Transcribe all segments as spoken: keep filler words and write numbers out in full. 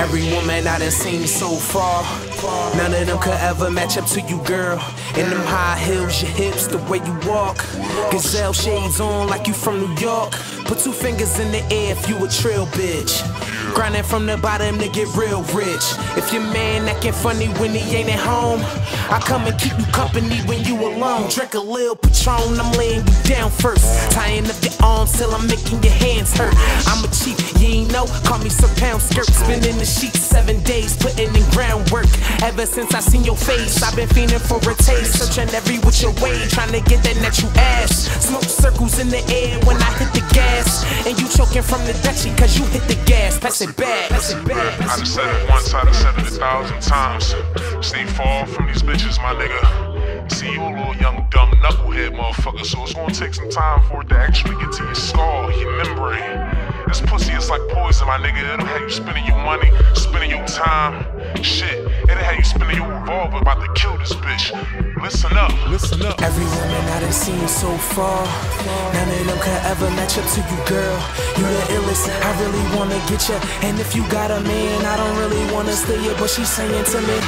Every woman I done seen so far, none of them could ever match up to you, girl. In them high heels, your hips, the way you walk, gazelle shades on like you from New York. Put two fingers in the air if you a trill bitch. Grinding from the bottom to get real rich. If your man acting funny when he ain't at home, I come and keep you company when you alone. Drink a little Patron, I'm laying you down first, tying up your arms till I'm making your hands hurt. I'm a cheat, you ain't know, call me some pound skirt. Spinning the sheets seven days, putting in groundwork. Ever since I seen your face, I've been fiending for a taste. Searching every which way, trying to get that natural ass. Smoke circles in the air when I hit the gas, and you choking from the Dutchie cause you hit the gas. Pass it back, pass it back. I done said it once, I done said it a thousand times. Stay far from these bitches, my nigga. See, you a little young dumb knucklehead motherfucker, so it's gonna take some time for it to actually get to your skull, your membrane. This pussy is like poison, my nigga. It'll have you spending your money, spending your time. Shit, it'll have you spending your revolver about to kill this bitch. Listen up, listen up. Every woman I done seen so far, none of them could ever match up to you, girl. You the illest, I really wanna get ya. And if you got a man, I don't really wanna steal ya, but she's saying to me,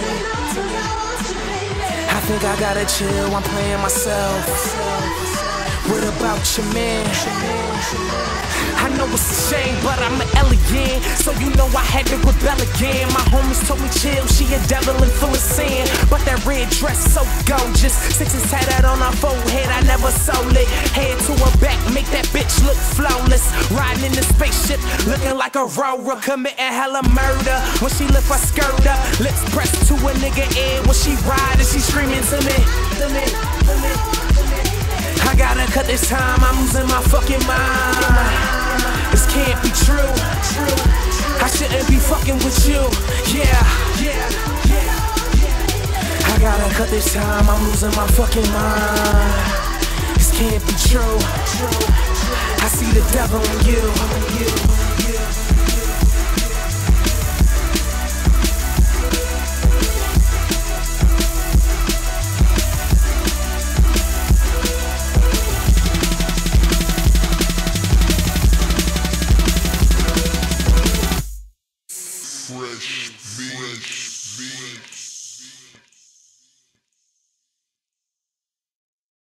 I think I gotta chill, I'm playing myself. What about your man? I know it's a shame, but I'm an alien, so you know I had to rebel again. My homies told me chill, she a devil and full of sin, but that red dress so gorgeous. Sixes tatted on her forehead, I never sold it. Head to her back, make that bitch look flawless. Riding in the spaceship, looking like a rover, committing hella murder. When she lift her skirt up, lips pressed to a nigga ear. When she ride and she screaming to me, to me, to me. I gotta cut this time, I'm losing my fucking mind. This can't be true. I shouldn't be fucking with you. Yeah, yeah, yeah. I gotta cut this time, I'm losing my fucking mind. This can't be true. I see the devil in you.